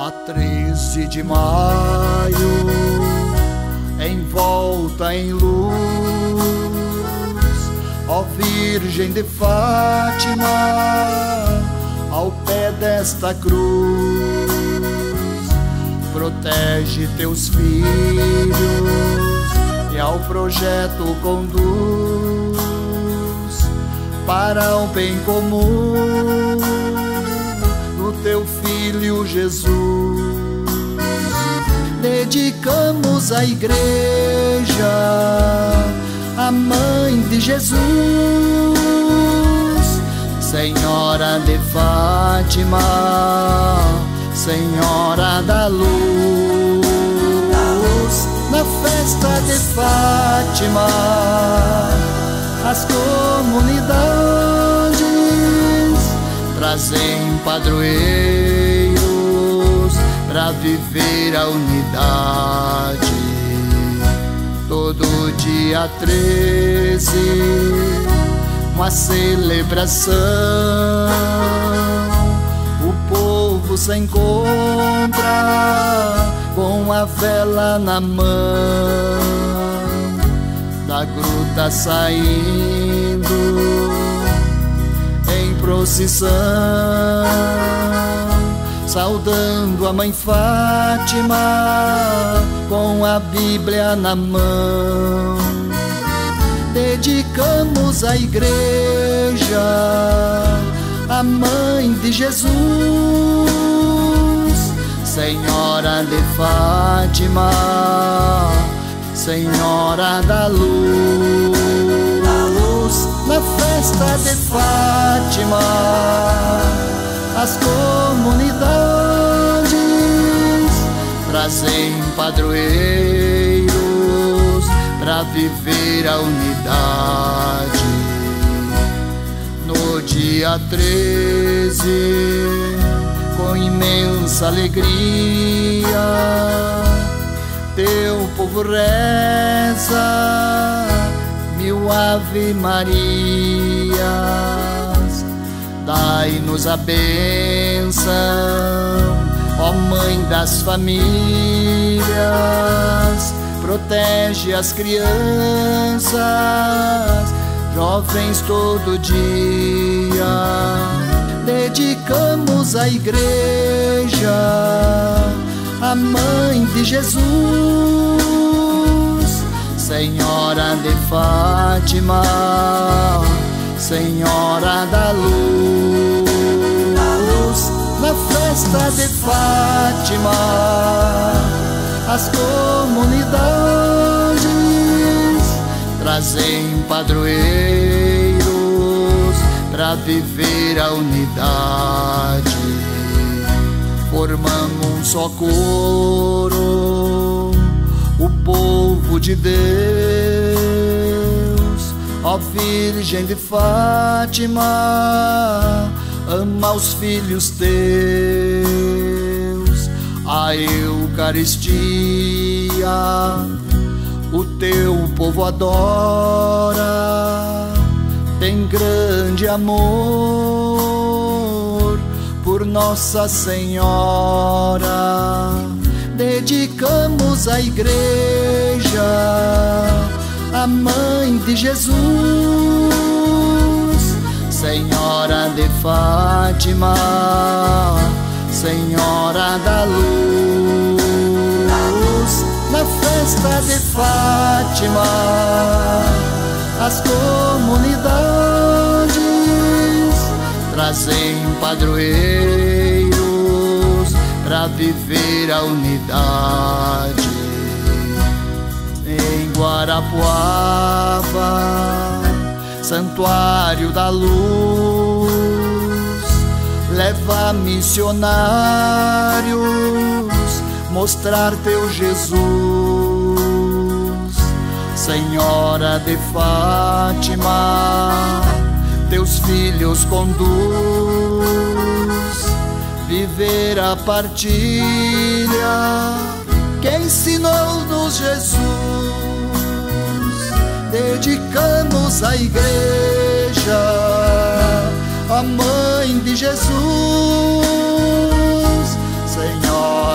A 13 de maio, envolta em luz, ó Virgem de Fátima, ao pé desta cruz, protege teus filhos e ao projeto conduz para o bem comum no teu Filho Jesus. Dedicamos a igreja, a Mãe de Jesus, Senhora de Fátima, Senhora da luz. Na festa de Fátima, as comunidades trazem padroeiros para viver a unidade. Todo dia 13, uma celebração, o povo se encontra com a vela na mão, da gruta saindo em procissão, saudando a Mãe Fátima com a Bíblia na mão. Dedicamos a igreja, a Mãe de Jesus, Senhora de Fátima, Senhora da luz. Na festa de Fátima, as comunidades trazem padroeiros para viver a unidade. No dia 13, com imensa alegria, teu povo reza mil Ave Marias. Dai-nos a bênção, ó Mãe das famílias, protege as crianças, jovens todo dia. Dedicamos a igreja, a Mãe de Jesus, Senhora de Fátima, Senhora da luz. Na festa de Fátima, as comunidades trazem padroeiros para viver a unidade. Formando um só coro, o povo de Deus, ó Virgem de Fátima, ama os filhos teus. A Eucaristia o teu povo adora, tem grande amor por Nossa Senhora. Dedicamos a igreja, a Mãe de Jesus, Senhora de Fátima, Senhora da luz. Na festa de Fátima, as comunidades trazem padroeiros para viver a unidade. Em Guarapuava, Santuário da Luz, leva missionários mostrar teu Jesus. Senhora de Fátima, teus filhos conduz, viver a partilha que ensinou-nos Jesus. Dedicamos a igreja, a Mãe de Jesus, Senhora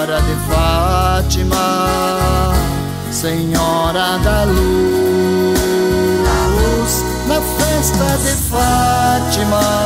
Senhora da Luz, na festa de Fátima.